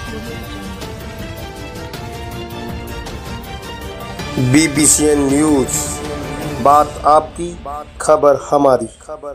BBCN news, बात आपकी, खबर हमारी।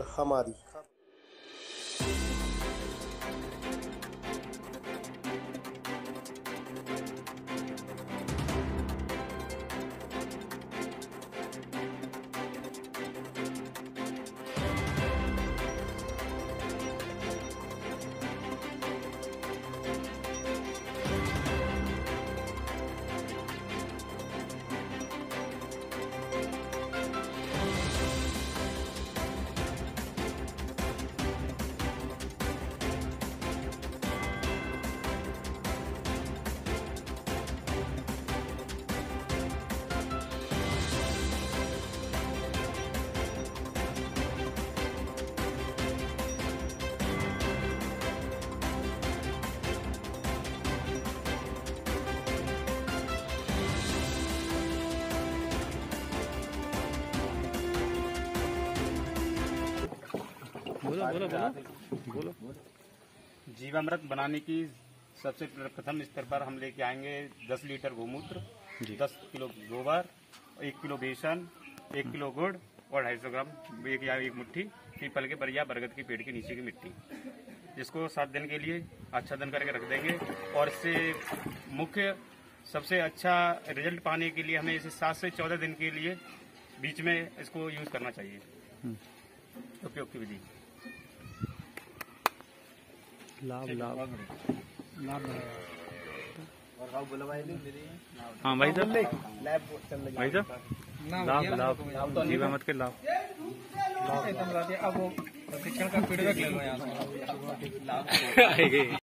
बोलो। जीवामृत बनाने की सबसे प्रथम स्तर पर हम लेके आएंगे 10 लीटर गोमूत्र, 10 किलो गोबर, 1 किलो बेसन, 1 किलो गुड़ और 250 ग्राम एक मुट्ठी पीपल के या बरगद के पेड़ के नीचे की मिट्टी, जिसको 7 दिन के लिए आच्छादन करके रख देंगे। और इससे मुख्य सबसे अच्छा रिजल्ट पाने के लिए हमें इसे 7 से 14 दिन के लिए बीच में इसको यूज करना चाहिए। उपयोग की विधि लाभ हाँ भाई साहब लाभ जीवामृत के लाभ अब वो प्रशिक्षण का फीडबैक ले लो यहाँ से।